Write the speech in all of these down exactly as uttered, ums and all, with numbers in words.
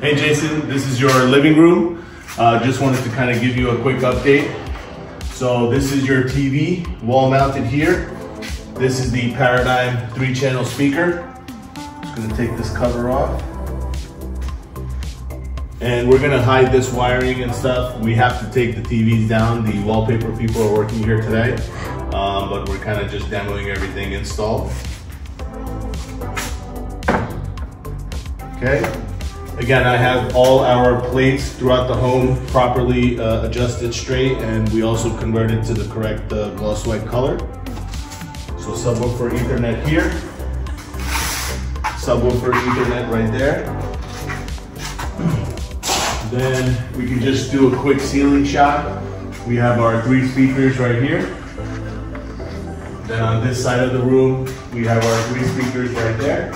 Hey Jason, this is your living room. Uh, just wanted to kind of give you a quick update. So this is your T V, wall mounted here. This is the Paradigm three channel speaker. Just gonna take this cover off. And we're gonna hide this wiring and stuff. We have to take the T Vs down. The wallpaper people are working here today, um, but we're kind of just demoing everything installed. Okay. Again, I have all our plates throughout the home properly uh, adjusted straight, and we also converted to the correct uh, gloss white color. So subwoofer Ethernet here, subwoofer Ethernet right there. Then we can just do a quick ceiling shot. We have our three speakers right here. Then on this side of the room, we have our three speakers right there.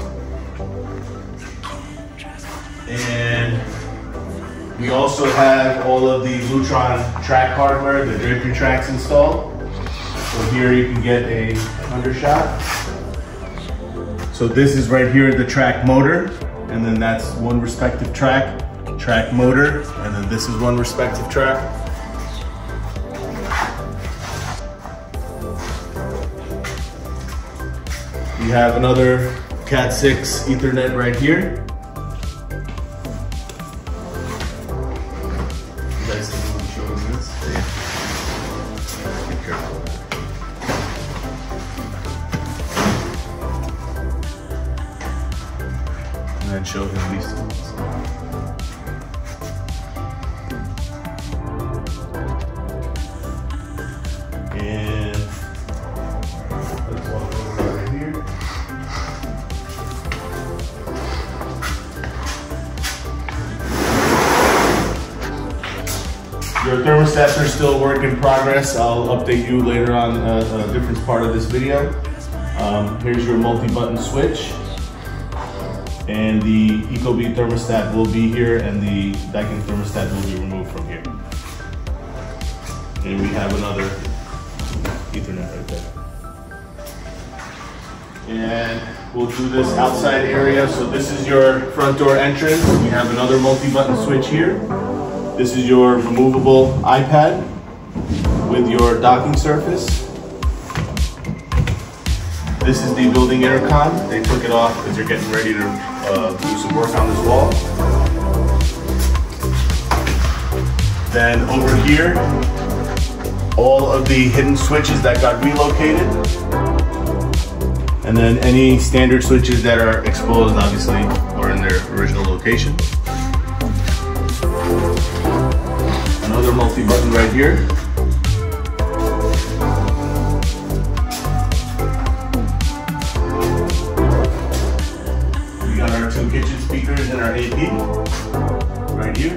And we also have all of the Lutron track hardware, the drapery tracks installed. So here you can get a undershot. So this is right here the track motor, and then that's one respective track, track motor, and then this is one respective track. We have another cat six Ethernet right here. And then show him these ones. And let's walk over right here. Your thermostats are still a work in progress. I'll update you later on a, a different part of this video. Um, here's your multi-button switch. And the Ecobee thermostat will be here, and the Daikin thermostat will be removed from here. And we have another Ethernet right there. And we'll do this outside area. So this is your front door entrance. We have another multi-button switch here. This is your removable iPad with your docking surface. This is the building intercom. They took it off because they're getting ready to uh, do some work on this wall. Then over here, all of the hidden switches that got relocated. And then any standard switches that are exposed, obviously, are in their original location. Another multi-button right here. Our two kitchen speakers and our A P right here.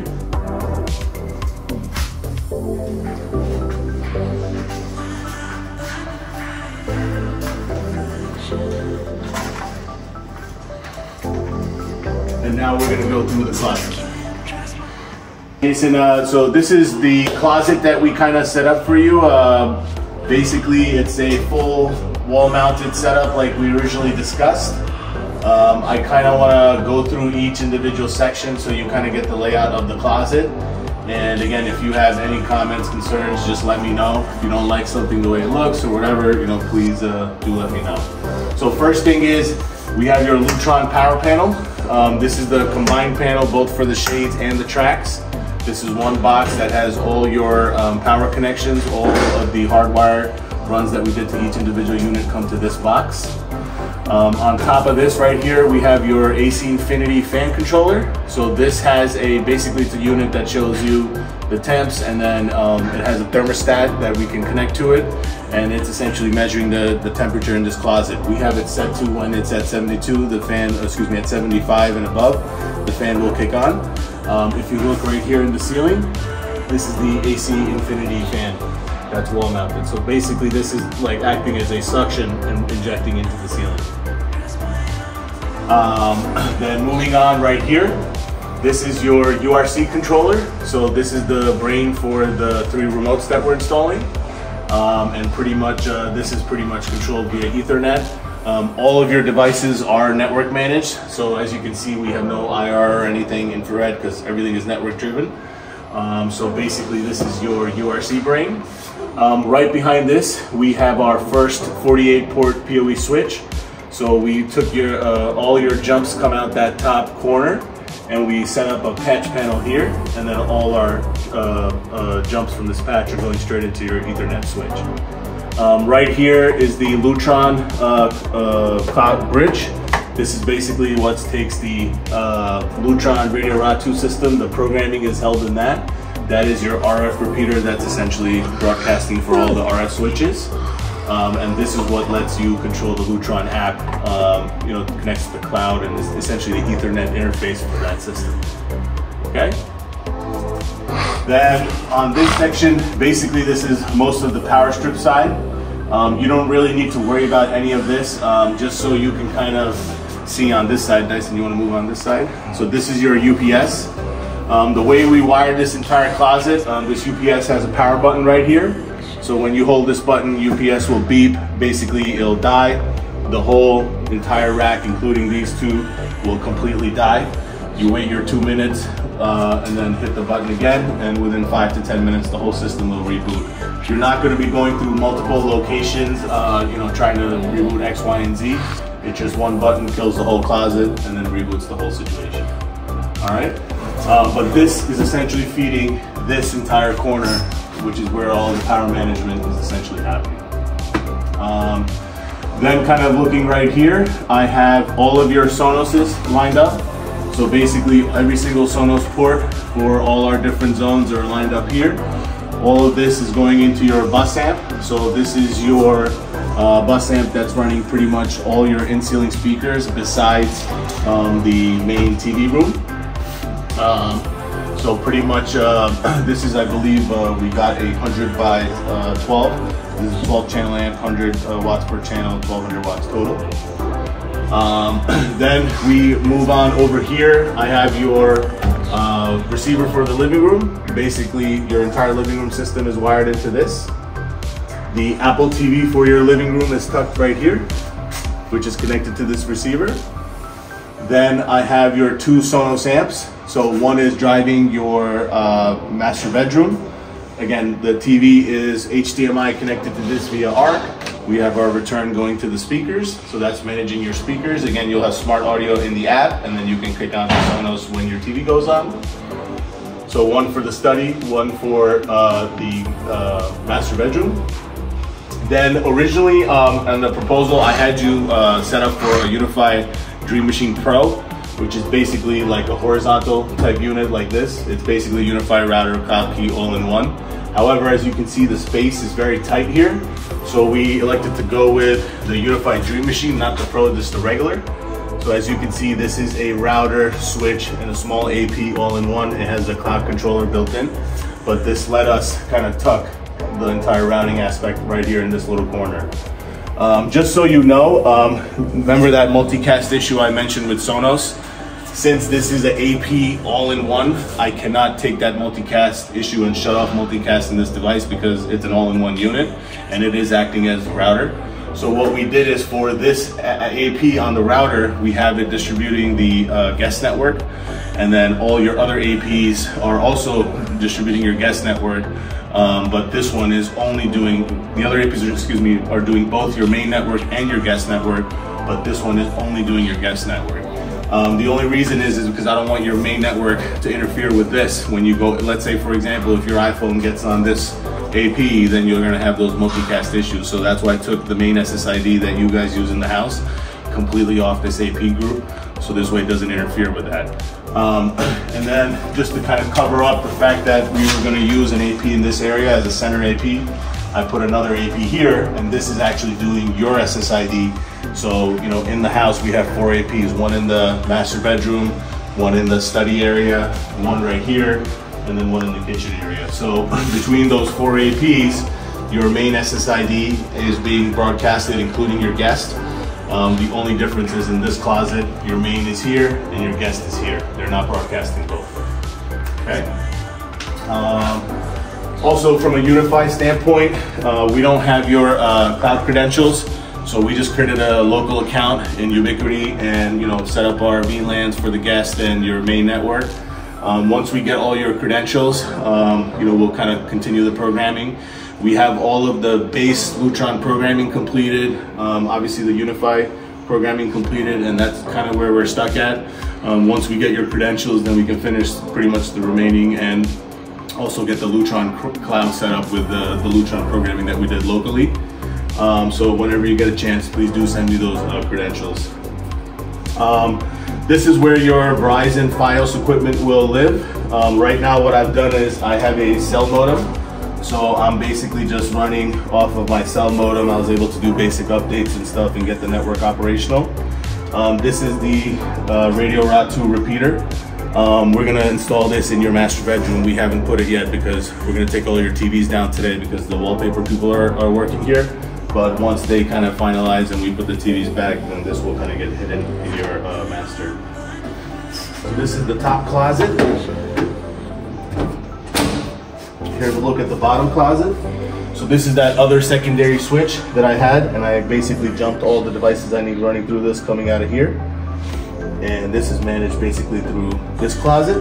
And now we're going to go through the closet. Jason, uh, so this is the closet that we kind of set up for you. Uh, basically, it's a full wall-mounted setup like we originally discussed. Um, I kind of want to go through each individual section so you kind of get the layout of the closet. And again, if you have any comments, concerns, just let me know. If you don't like something the way it looks or whatever, you know, please uh, do let me know. So first thing is, we have your Lutron power panel. Um, this is the combined panel both for the shades and the tracks. This is one box that has all your um, power connections. All of the hardwire runs that we did to each individual unit come to this box. Um, on top of this right here, we have your A C Infinity fan controller. So this has a, basically it's a unit that shows you the temps, and then um, it has a thermostat that we can connect to it, and it's essentially measuring the, the temperature in this closet. We have it set to when it's at seventy-two, the fan, excuse me, at seventy-five and above, the fan will kick on. Um, if you look right here in the ceiling, this is the A C Infinity fan that's wall mounted. So basically this is like acting as a suction and injecting into the ceiling. Um, then moving on right here, this is your U R C controller. So this is the brain for the three remotes that we're installing. Um, and pretty much, uh, this is pretty much controlled via Ethernet. Um, all of your devices are network managed. So as you can see, we have no I R or anything infrared because everything is network driven. Um, so basically this is your U R C brain. Um, right behind this, we have our first forty-eight port P O E switch. So we took your, uh, all your jumps come out that top corner, and we set up a patch panel here, and then all our uh, uh, jumps from this patch are going straight into your Ethernet switch. Um, right here is the Lutron uh, uh, cloud bridge. This is basically what takes the uh, Lutron Radio R A two system. The programming is held in that. That is your R F repeater that's essentially broadcasting for all the R F switches. Um, and this is what lets you control the Lutron app, um, you know, connects to the cloud and is essentially the Ethernet interface for that system. Okay? Then on this section, basically this is most of the power strip side. Um, you don't really need to worry about any of this, um, just so you can kind of see on this side. Dyson, you want to move on this side? So this is your U P S. Um, the way we wired this entire closet, um, this U P S has a power button right here. So when you hold this button, U P S will beep. Basically, it'll die. The whole entire rack, including these two, will completely die. You wait your two minutes uh, and then hit the button again, and within five to ten minutes, the whole system will reboot. You're not going to be going through multiple locations, uh, you know, trying to reboot X, Y, and Z. It's just one button kills the whole closet and then reboots the whole situation. All right, uh, but this is essentially feeding this entire corner, which is where all the power management is essentially happening. Um, then kind of looking right here, I have all of your Sonoses lined up. So basically every single Sonos port for all our different zones are lined up here. All of this is going into your bus amp. So this is your uh, bus amp that's running pretty much all your in-ceiling speakers besides um, the main T V room. Um, So pretty much, uh, this is, I believe, uh, we got a one hundred by twelve. This is a twelve channel amp, one hundred uh, watts per channel, twelve hundred watts total. Um, then we move on over here. I have your uh, receiver for the living room. Basically, your entire living room system is wired into this. The Apple T V for your living room is tucked right here, which is connected to this receiver. Then I have your two Sonos amps. So one is driving your uh, master bedroom. Again, the T V is H D M I connected to this via ARC. We have our return going to the speakers. So that's managing your speakers. Again, you'll have smart audio in the app, and then you can click on the Sonos when your T V goes on. So one for the study, one for uh, the uh, master bedroom. Then originally um, on the proposal, I had you uh, set up for a unified Dream Machine Pro, which is basically like a horizontal type unit like this. It's basically a unified router, cloud key, all in one. However, as you can see, the space is very tight here. So we elected to go with the unified Dream Machine, not the Pro, just the regular. So as you can see, this is a router, switch, and a small A P all in one. It has a cloud controller built in, but this let us kind of tuck the entire routing aspect right here in this little corner. Um, just so you know, um, remember that multicast issue I mentioned with Sonos? Since this is an A P all-in-one, I cannot take that multicast issue and shut off multicast in this device because it's an all-in-one unit and it is acting as a router. So what we did is for this A P on the router, we have it distributing the uh, guest network, and then all your other A Ps are also distributing your guest network. Um, but this one is only doing, the other A Ps, are, excuse me, are doing both your main network and your guest network, but this one is only doing your guest network. Um, the only reason is, is because I don't want your main network to interfere with this. When you go, let's say for example, if your iPhone gets on this A P, then you're gonna have those multicast issues. So that's why I took the main S S I D that you guys use in the house completely off this A P group. So this way it doesn't interfere with that. Um, and then just to kind of cover up the fact that we were gonna use an A P in this area as a center A P, I put another A P here, and this is actually doing your S S I D. So, you know, in the house we have four A Ps, one in the master bedroom, one in the study area, one right here, and then one in the kitchen area. So between those four A Ps, your main S S I D is being broadcasted, including your guest. Um, the only difference is in this closet, your main is here and your guest is here. They're not broadcasting both. Okay. Um, also, from a unified standpoint, uh, we don't have your uh, cloud credentials. So we just created a local account in Ubiquity and, you know, set up our V LANs for the guest and your main network. Um, once we get all your credentials, um, you know, we'll kind of continue the programming. We have all of the base Lutron programming completed, um, obviously the Unify programming completed, and that's kind of where we're stuck at. Um, once we get your credentials, then we can finish pretty much the remaining and also get the Lutron cloud set up with the, the Lutron programming that we did locally. Um, so whenever you get a chance, please do send me those uh, credentials. Um, this is where your Verizon Fios equipment will live. Um, right now what I've done is I have a cell modem. So I'm basically just running off of my cell modem. I was able to do basic updates and stuff and get the network operational. Um, this is the uh, Radio Route two repeater. Um, we're gonna install this in your master bedroom. We haven't put it yet because we're gonna take all your T Vs down today because the wallpaper people are, are working here. But once they kind of finalize and we put the T Vs back, then this will kind of get hidden in your uh, master. So this is the top closet. Here's a look at the bottom closet. So this is that other secondary switch that I had, and I basically jumped all the devices I need running through this coming out of here. And this is managed basically through this closet.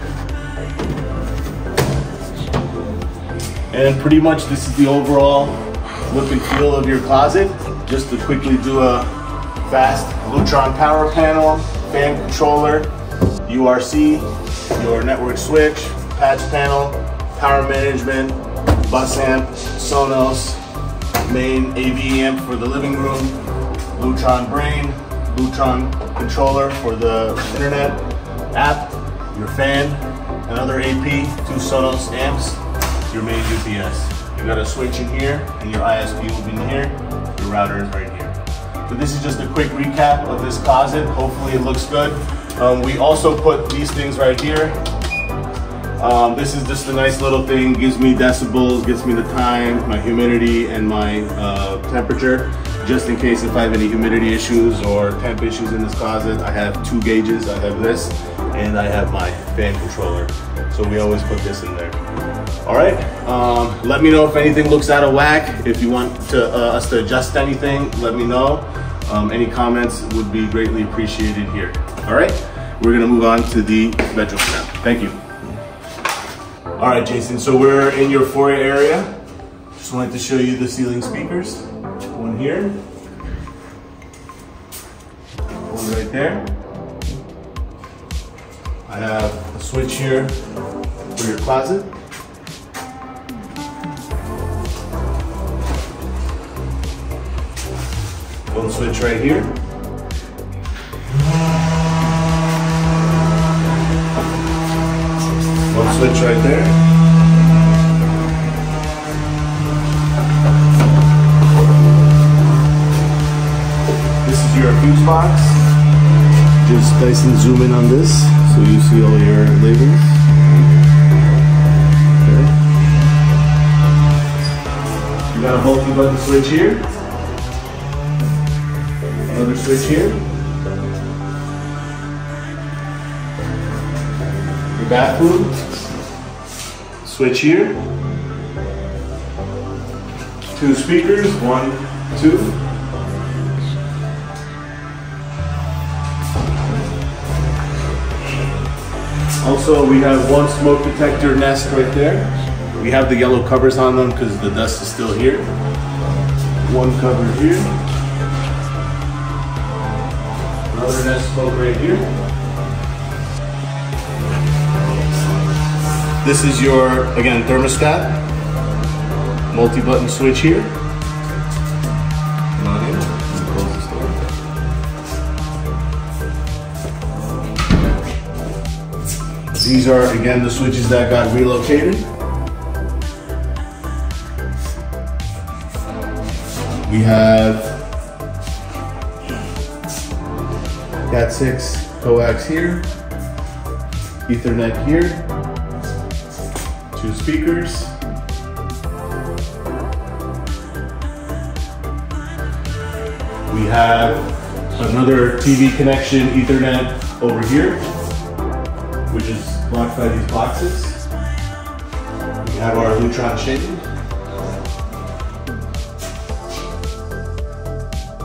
And pretty much this is the overall look and feel of your closet. Just to quickly do a fast Lutron power panel, fan controller, U R C, your network switch, patch panel, power management, bus amp, Sonos, main A V amp for the living room, Lutron brain, Lutron controller for the internet app, your fan, another A P, two Sonos amps, your main U P S. You got a switch in here and your I S P will be in here, your router is right here. So this is just a quick recap of this closet. Hopefully it looks good. Um, we also put these things right here. Um, this is just a nice little thing, gives me decibels, gives me the time, my humidity, and my uh, temperature. Just in case if I have any humidity issues or temp issues in this closet, I have two gauges. I have this, and I have my fan controller. So we always put this in there. All right, um, let me know if anything looks out of whack. If you want to, uh, us to adjust anything, let me know. Um, any comments would be greatly appreciated here. All right, we're gonna move on to the bedroom now. Thank you. All right, Jason, so we're in your foyer area. Just wanted to show you the ceiling speakers. One here, one right there. I have a switch here for your closet. One switch right here. One switch right there. This is your fuse box. Just nice and zoom in on this so you see all your labels. Okay. You got a multi-button switch here. Another switch here. Your bathroom. Switch here. Two speakers, one, two. Also, we have one smoke detector nest right there. We have the yellow covers on them because the dust is still here. One cover here. Another nest smoke right here. This is your, again, thermostat. Multi-button switch here. Come on in. Close this door. These are, again, the switches that got relocated. We have cat six coax here, Ethernet here, two speakers. We have another T V connection Ethernet over here, which is blocked by these boxes. We have our Lutron shade.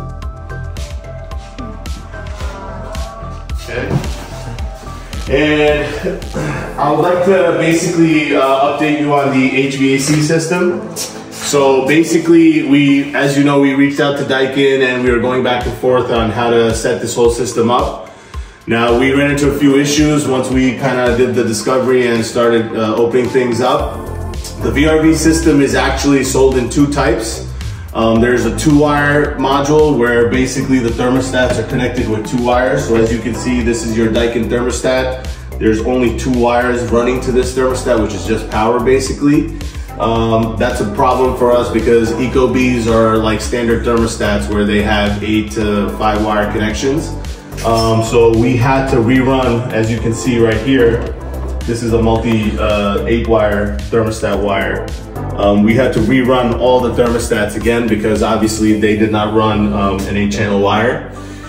And I would like to basically uh, update you on the H V A C system. So basically, we, as you know, we reached out to Daikin and we were going back and forth on how to set this whole system up. Now, we ran into a few issues once we kind of did the discovery and started uh, opening things up. The V R V system is actually sold in two types. Um, there's a two-wire module where basically the thermostats are connected with two wires. So as you can see, this is your Daikin thermostat. There's only two wires running to this thermostat, which is just power basically. Um, that's a problem for us because Ecobees are like standard thermostats where they have eight to five wire connections. Um, so we had to rerun, as you can see right here, this is a multi uh, eight wire thermostat wire. Um, we had to rerun all the thermostats again because obviously they did not run um, an eight channel wire.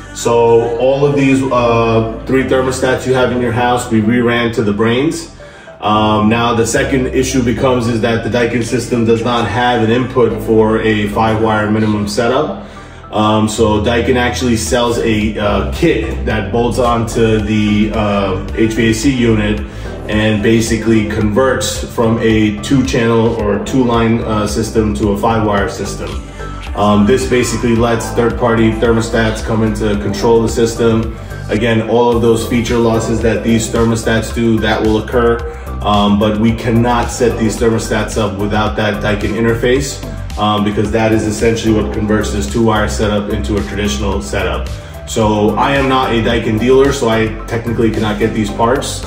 So all of these uh, three thermostats you have in your house, we reran to the brains. Um, now the second issue becomes is that the Daikin system does not have an input for a five wire minimum setup. Um, so Daikin actually sells a uh, kit that bolts onto the uh, H V A C unit and basically converts from a two channel or two line uh, system to a five wire system. Um, this basically lets third party thermostats come in to control the system. Again, all of those feature losses that these thermostats do, that will occur, um, but we cannot set these thermostats up without that Daikin interface. Um, because that is essentially what converts this two-wire setup into a traditional setup. So I am not a Daikin dealer, so I technically cannot get these parts.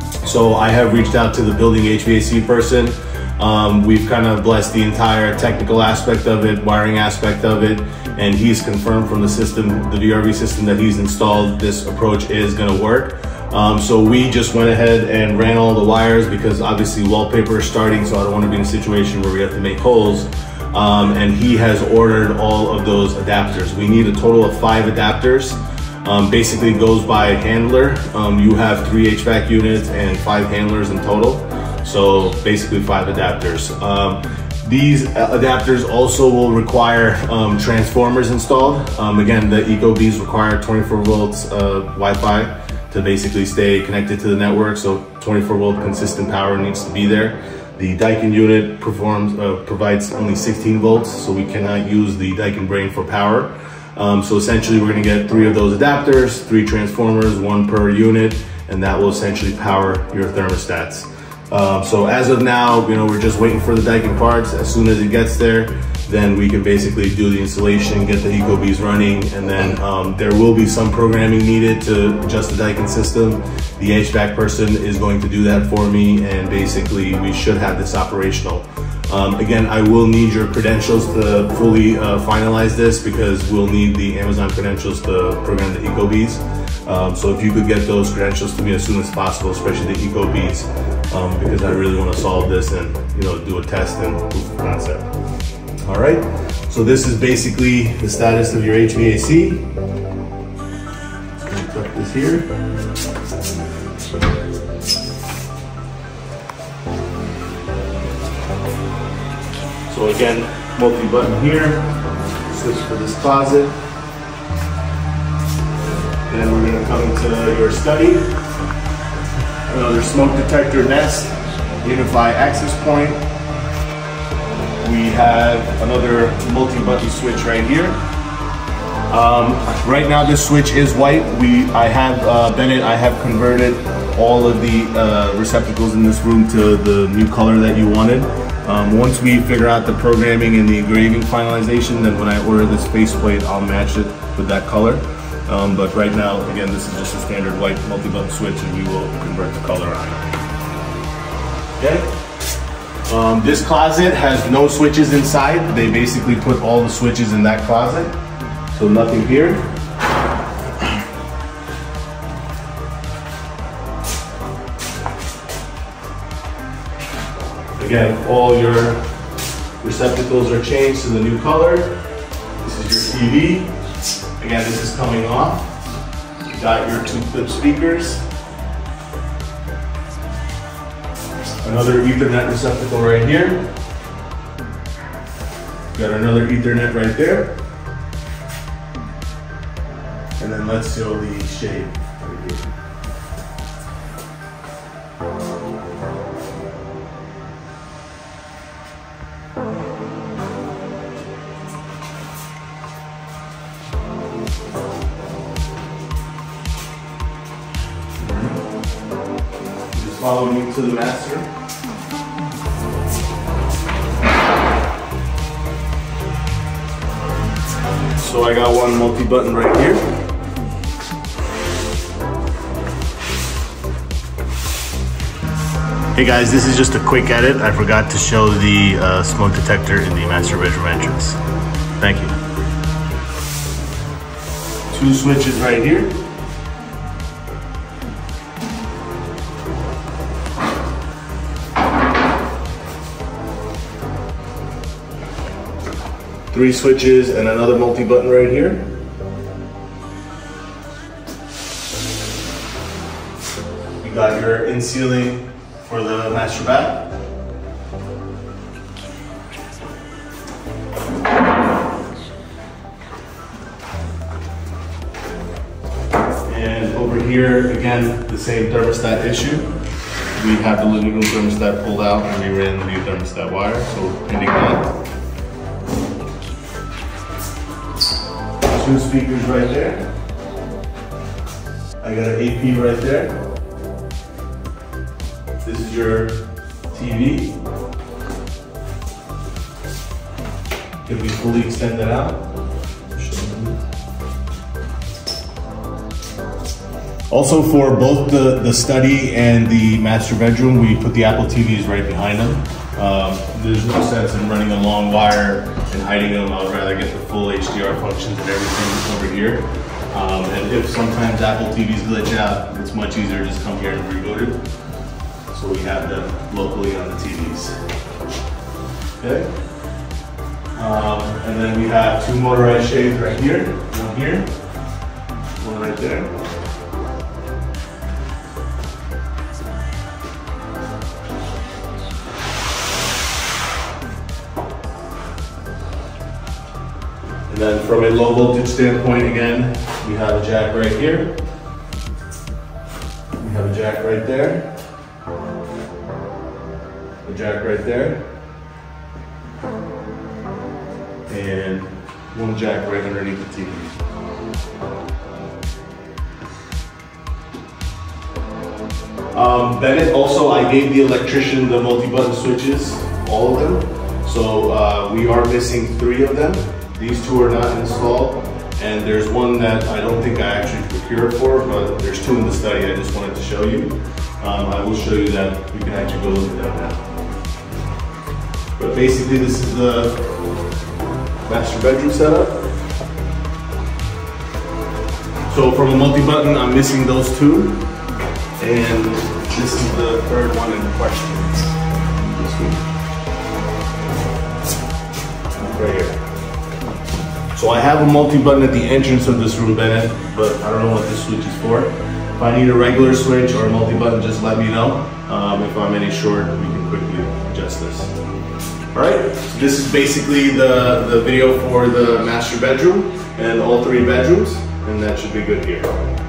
So I have reached out to the building H V A C person. Um, we've kind of blessed the entire technical aspect of it, wiring aspect of it, and he's confirmed from the system, the V R V system that he's installed, this approach is gonna work. Um, so we just went ahead and ran all the wires because obviously wallpaper is starting, so I don't wanna be in a situation where we have to make holes. Um, and he has ordered all of those adapters. We need a total of five adapters. Um, basically goes by handler. Um, you have three H V A C units and five handlers in total. So basically five adapters. Um, these adapters also will require um, transformers installed. Um, again, the Ecobees require twenty-four volts uh, Wi-Fi to basically stay connected to the network. So twenty-four volt consistent power needs to be there. The Daikin unit performs, uh, provides only sixteen volts, so we cannot use the Daikin brain for power. Um, so essentially we're gonna get three of those adapters, three transformers, one per unit, and that will essentially power your thermostats. Um, so as of now, you know, we're just waiting for the Daikin parts. As soon as it gets there, then we can basically do the installation, get the Ecobees running, and then um, there will be some programming needed to adjust the Daikin system. The H V A C person is going to do that for me, and basically we should have this operational. Um, again, I will need your credentials to fully uh, finalize this because we'll need the Amazon credentials to program the Ecobees. Um, so if you could get those credentials to me as soon as possible, especially the Ecobees, um, because I really want to solve this and, you know, do a test and proof of concept. All right, so this is basically the status of your H V A C. Let's put this here. So again, multi-button here, switch for this closet. Then we're gonna come into your study. Another smoke detector nest, unify access point. We have another multi-button switch right here. Um, right now this switch is white. We, I have, uh, Bennett, I have converted all of the uh, receptacles in this room to the new color that you wanted. Um, once we figure out the programming and the engraving finalization, then when I order this faceplate, I'll match it with that color. Um, but right now, again, this is just a standard white multi-button switch and we will convert the color on it. Okay? Um, this closet has no switches inside. They basically put all the switches in that closet. So nothing here. Again, all your receptacles are changed to the new color. This is your T V. Again, this is coming off. You got your two clip speakers. Another Ethernet receptacle right here. Got another Ethernet right there. And then let's show the shade right here. follow me to the master. So I got one multi-button right here. Hey guys, this is just a quick edit. I forgot to show the uh, smoke detector in the master bedroom entrance. Thank you. Two switches right here. Three switches and another multi-button right here. You got your in-ceiling for the master bath. And over here, again, the same thermostat issue. We have the living room thermostat pulled out and we ran the thermostat wire, so pending that. Two speakers right there. I got an A P right there. This is your T V. Can be fully extended out. Also, for both the, the study and the master bedroom, we put the Apple T Vs right behind them. Um, there's no sense in running a long wire and hiding them. I would rather get the full H D R functions and everything over here. Um, and if sometimes Apple T Vs glitch out, it's much easier to just come here and reboot it. So we have them locally on the T Vs. Okay. Um, and then we have two motorized shades right here. One here, one right there. And then from a low voltage standpoint, again, we have a jack right here. We have a jack right there. A jack right there. And one jack right underneath the T V. Um, Bennett, also I gave the electrician the multi-button switches, all of them. So uh, we are missing three of them. These two are not installed, and there's one that I don't think I actually procured for, but there's two in the study I just wanted to show you. Um, I will show you that. You can actually go look at that now. But basically this is the master bedroom setup. So from a multi-button, I'm missing those two, and this is the third one in question. This one. Right here. So I have a multi-button at the entrance of this room, Bennett, but I don't know what this switch is for. If I need a regular switch or a multi-button, just let me know. Um, if I'm any short, we can quickly adjust this. All right, so this is basically the, the video for the master bedroom and all three bedrooms, and that should be good here.